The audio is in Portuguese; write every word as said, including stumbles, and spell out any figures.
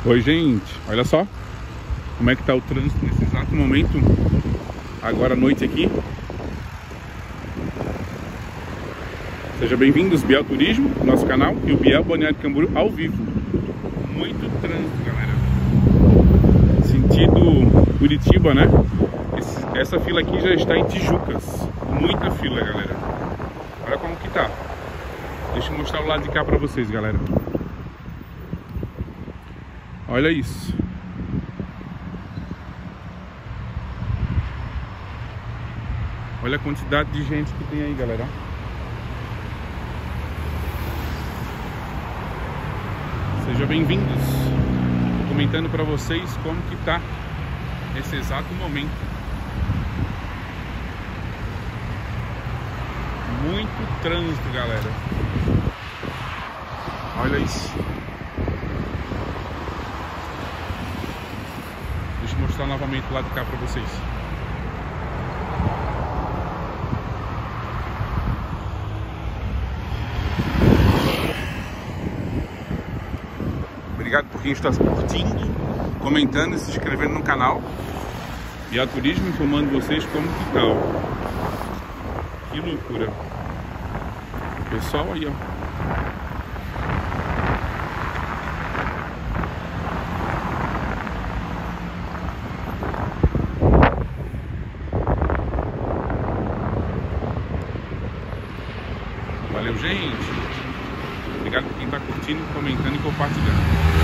Oi, gente, olha só como é que tá o trânsito nesse exato momento, agora à noite aqui. Seja bem-vindos, Biel Turismo, nosso canal, e o Biel Balneário Camboriú ao vivo. Muito trânsito, galera. Sentido Curitiba, né? Esse, essa fila aqui já está em Tijucas. Muita fila, galera. Olha como que tá. Deixa eu mostrar o lado de cá pra vocês, galera. Olha isso. Olha a quantidade de gente que tem aí, galera. Sejam bem-vindos. Tô comentando pra vocês como que tá nesse exato momento. Muito trânsito, galera. Olha isso. Deixa eu mostrar novamente o lado de cá pra vocês. Obrigado por quem está curtindo, comentando e se inscrevendo no canal. Biel Turismo informando vocês como que tá, ó. Que loucura. Pessoal aí, ó. Valeu, gente. Obrigado por quem está curtindo, comentando e compartilhando.